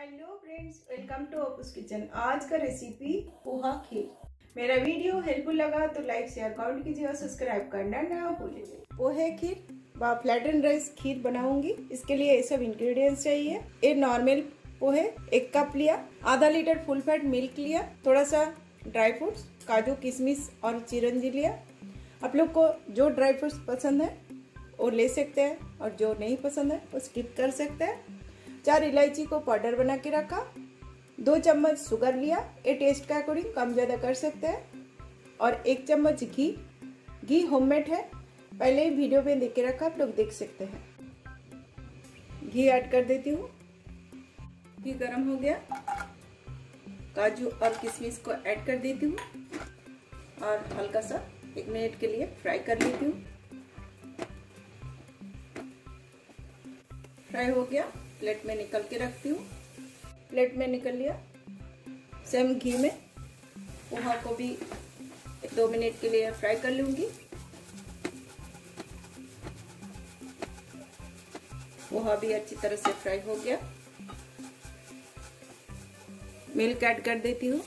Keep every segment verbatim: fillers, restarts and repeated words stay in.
Hello friends, welcome to अपूस kitchen. आज का रेसिपी पोहा खीर। मेरा वीडियो हेल्पफुल लगा तो लाइक शेयर कमेंट कीजिए और सब्सक्राइब करना ना भूलिए। पोहे खीर व फ्लैट एंड राइस खीर बनाऊंगी। इसके लिए ये सब इंग्रेडिएंट्स चाहिए। ये नॉर्मल पोहे एक कप लिया, आधा लीटर फुल फैट मिल्क लिया, थोड़ा सा ड्राई फ्रूट्स काजू किशमिश और चिरंजी लिया। आप लोग को जो ड्राई फ्रूट्स पसंद है वो ले सकते हैं और जो नहीं पसंद है वो स्किप कर सकते हैं। चार इलायची को पाउडर बना के रखा, दो चम्मच शुगर लिया, ये टेस्ट के अकॉर्डिंग कम ज़्यादा कर सकते हैं, और एक चम्मच घी। घी होममेड है, पहले ही वीडियो में देख के रखा, आप लोग देख सकते हैं। घी ऐड कर देती हूँ। घी गर्म हो गया, काजू और किशमिश को ऐड कर देती हूँ और हल्का सा एक मिनट के लिए फ्राई कर लेती हूँ। फ्राई हो गया, प्लेट में निकल के रखती हूँ। प्लेट में निकल लिया। सेम घी में पोहा को भी एक दो मिनट के लिए फ्राई कर लूँगी। पोहा भी अच्छी तरह से फ्राई हो गया। मिल्क ऐड कर देती हूँ।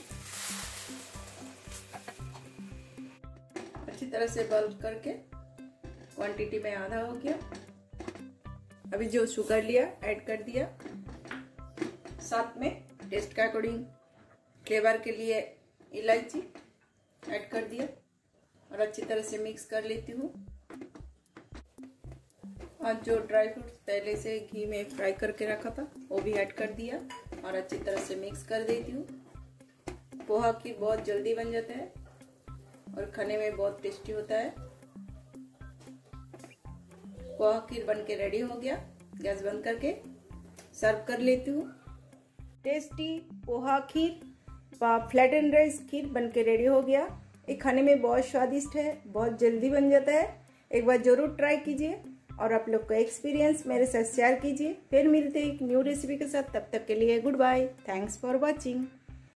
अच्छी तरह से बॉईल करके क्वांटिटी में आधा हो गया। अभी जो शुगर लिया ऐड कर दिया, साथ में टेस्ट के अकॉर्डिंग फ्लेवर के लिए इलायची ऐड कर दिया और अच्छी तरह से मिक्स कर लेती हूँ। और जो ड्राई फ्रूट्स पहले से घी में फ्राई करके रखा था वो भी ऐड कर दिया और अच्छी तरह से मिक्स कर देती हूँ। पोहा खीर बहुत जल्दी बन जाता है और खाने में बहुत टेस्टी होता है। पोहा खीर बन के रेडी हो गया। गैस बंद करके सर्व कर लेती हूँ। टेस्टी पोहा खीर व फ्लैट एंड राइस खीर बन के रेडी हो गया। ये खाने में बहुत स्वादिष्ट है, बहुत जल्दी बन जाता है। एक बार जरूर ट्राई कीजिए और आप लोग का एक्सपीरियंस मेरे साथ शेयर कीजिए। फिर मिलते हैं एक न्यू रेसिपी के साथ। तब तक के लिए good bye. Thanks for watching.